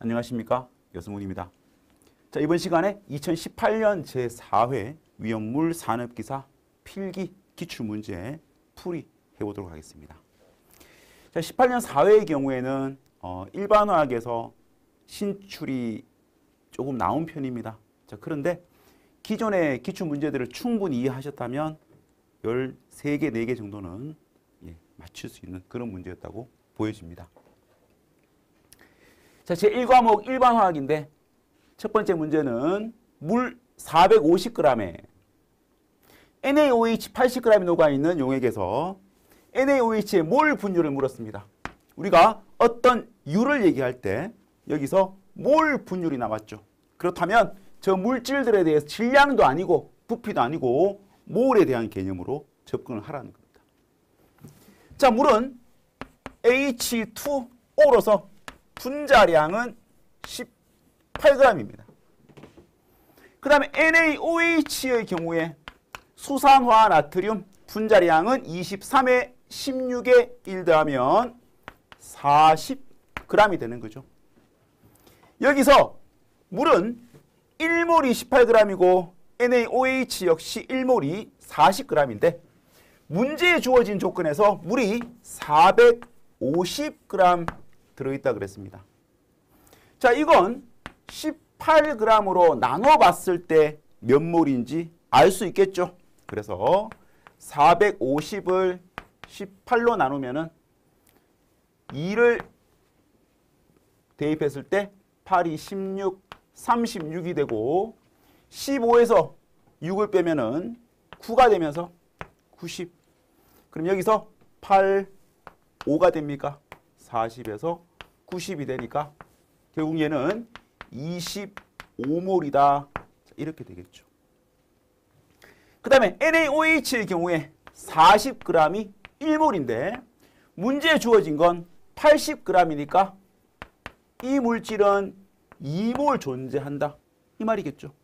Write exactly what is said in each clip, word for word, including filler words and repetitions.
안녕하십니까, 여승훈입니다. 자, 이번 시간에 이천십팔 년 제사 회 위험물 산업기사 필기 기출문제 풀이 해보도록 하겠습니다. 자, 십팔 년 사 회의 경우에는 어, 일반화학에서 신출이 조금 나온 편입니다. 자, 그런데 기존의 기출문제들을 충분히 이해하셨다면 열세 개, 네 개 정도는 예, 맞출 수 있는 그런 문제였다고 보여집니다. 자, 제일 과목 일반화학인데 첫 번째 문제는 물 사백오십 그램에 엔 에이 오 에이치 팔십 그램이 녹아있는 용액에서 엔 에이 오 에이치의 몰 분율을 물었습니다. 우리가 어떤 유를 얘기할 때 여기서 몰 분율이 나왔죠. 그렇다면 저 물질들에 대해서 질량도 아니고 부피도 아니고 몰에 대한 개념으로 접근을 하라는 겁니다. 자, 물은 에이치 투 오로서 분자량은 십팔 그램입니다. 그 다음에 엔 에이 오 에이치의 경우에 수산화 나트륨 분자량은 이십삼에 십육에 일 더하면 사십 그램이 되는 거죠. 여기서 물은 일 몰이 십팔 그램이고 엔 에이 오 에이치 역시 일 몰이 사십 그램인데 문제에 주어진 조건에서 물이 사백오십 그램 들어있다 그랬습니다. 자, 이건 십팔 그램으로 나눠봤을 때 몇 몰인지 알 수 있겠죠. 그래서 사백오십을 십팔로 나누면은 이를 대입했을 때 팔이 십육, 삼십육이 되고 십오에서 육을 빼면은 구가 되면서 구십. 그럼 여기서 팔, 오가 됩니까? 사십에서 구십이 되니까 결국 얘는 이십오 몰이다. 이렇게 되겠죠. 그 다음에 엔 에이 오 에이치의 경우에 사십 그램이 일 몰인데 문제에 주어진 건 팔십 그램이니까 이 물질은 이 몰 존재한다. 이 말이겠죠.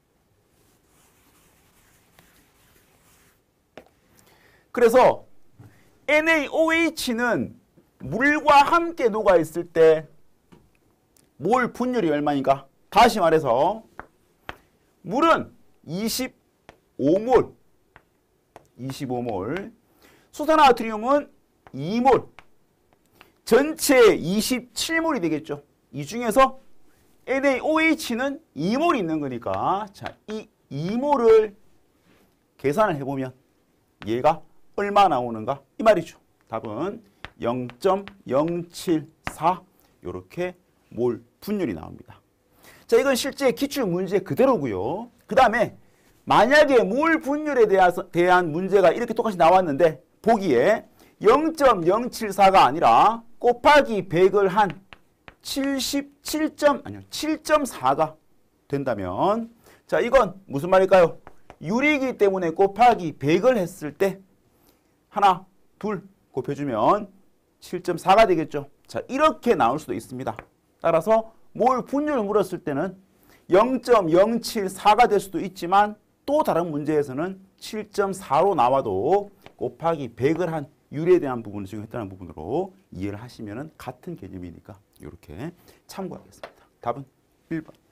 그래서 엔 에이 오 에이치는 물과 함께 녹아있을 때 몰 분율이 얼마인가? 다시 말해서 물은 이십오 몰, 이십오 몰, 수산화나트륨은 이 몰, 전체 이십칠 몰이 되겠죠. 이 중에서 엔 에이 오 에이치는 이 몰이 있는 거니까 자, 이 이 몰을 계산을 해보면 얘가 얼마 나오는가? 이 말이죠. 답은 영 점 영칠사 이렇게 몰 분율이 나옵니다. 자, 이건 실제 기출 문제 그대로고요. 그 다음에 만약에 몰 분율에 대한 문제가 이렇게 똑같이 나왔는데 보기에 영 점 영칠사가 아니라 곱하기 백을 한 칠십칠 점, 아니요, 칠 점 사가 된다면 자, 이건 무슨 말일까요? 유리이기 때문에 곱하기 백을 했을 때 하나, 둘 곱해주면 칠 점 사가 되겠죠. 자, 이렇게 나올 수도 있습니다. 따라서 몰 분율을 물었을 때는 영 점 영칠사가 될 수도 있지만 또 다른 문제에서는 칠 점 사로 나와도 곱하기 백을 한 유리에 대한 부분을 적용했다는 부분으로 이해를 하시면 같은 개념이니까 이렇게 참고하겠습니다. 답은 일 번.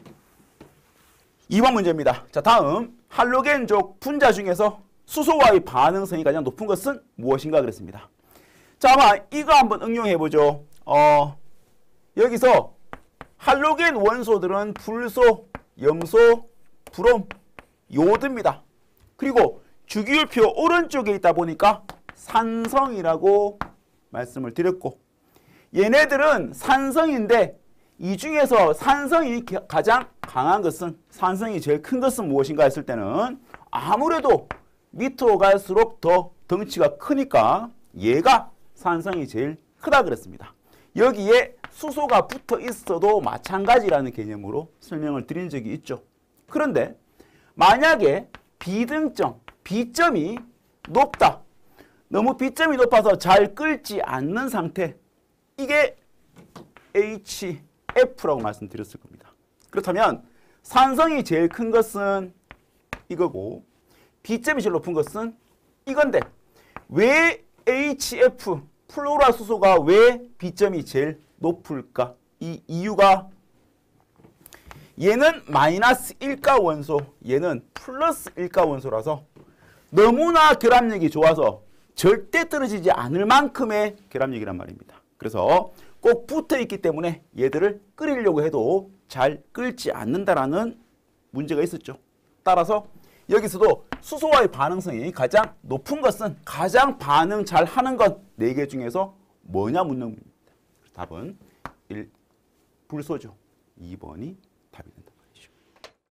이 번 문제입니다. 자, 다음 할로겐족 분자 중에서 수소와의 반응성이 가장 높은 것은 무엇인가 그랬습니다. 자, 아마 이거 한번 응용해보죠. 어, 여기서 할로겐 원소들은 불소, 염소, 브롬, 요드입니다. 그리고 주기율표 오른쪽에 있다 보니까 산성이라고 말씀을 드렸고 얘네들은 산성인데 이 중에서 산성이 가장 강한 것은 산성이 제일 큰 것은 무엇인가 했을 때는 아무래도 밑으로 갈수록 더 덩치가 크니까 얘가 산성이 제일 크다 그랬습니다. 여기에 수소가 붙어 있어도 마찬가지라는 개념으로 설명을 드린 적이 있죠. 그런데 만약에 비등점, B점이 높다. 너무 B점이 높아서 잘 끓지 않는 상태. 이게 에이치 에프라고 말씀드렸을 겁니다. 그렇다면 산성이 제일 큰 것은 이거고 B점이 제일 높은 것은 이건데 왜 에이치 에프 플로라 수소가 왜 B점이 제일 높을까? 이 이유가 얘는 마이너스 일가 원소, 얘는 플러스 일가 원소라서 너무나 결합력이 좋아서 절대 떨어지지 않을 만큼의 결합력이란 말입니다. 그래서 꼭 붙어있기 때문에 얘들을 끓이려고 해도 잘 끓지 않는다라는 문제가 있었죠. 따라서 여기서도 수소와의 반응성이 가장 높은 것은 가장 반응 잘 하는 것 네 개 중에서 뭐냐 묻는 겁니다. 답은 일. 불소죠. 이 번이